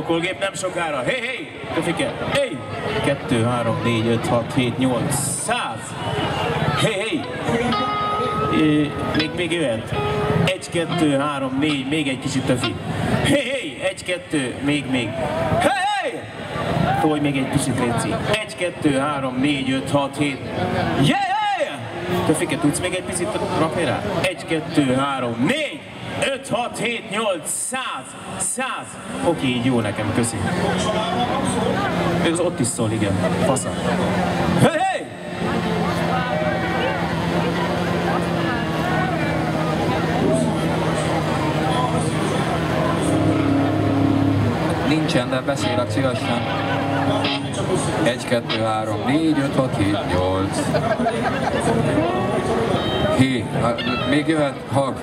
Pokolgép nem sokára. Hé, hé! Töfike! Hé! 2, 3, 4, 5, 6, 7, 8, 100! Hé, hé! Még jöhet. 1, 2, 3, 4, még egy kicsit töfi. Hé, hé! 1, 2, még. Hé, hé! Tolj még egy kicsit, Léci. 1, 2, 3, 4, 5, 6, 7. Yeah! Töfike, tudsz még egy picit rakni rá? 1, 2, 3, 4, 5, 6, 7, 8, 100! Oké, így jó nekem, köszi. Még az ott is szól, igen. Fasza. Hé, hé! Nincsen, de beszélek szívesen. 1, 2, 3, 4, 5, 6, 7, 8. Hé, még jöhet halk.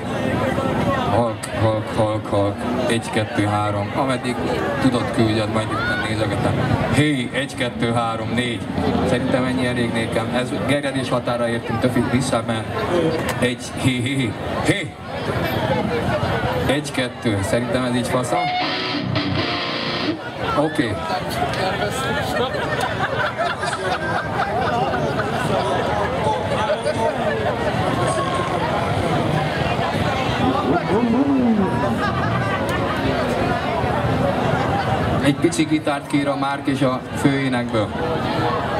Halk. 1, 2, 3. Ameddig tudod küldjed, majd itt nézegetem. Hé, 1, 2, 3, 4. Szerintem ennyi elég nékem. Ez gerjedés határa értünk, többit vissza, mert 1, hé. 1, 2. Szerintem ez így fasza. Oké. Egy pici gitárt kér a Márk és a főénekből.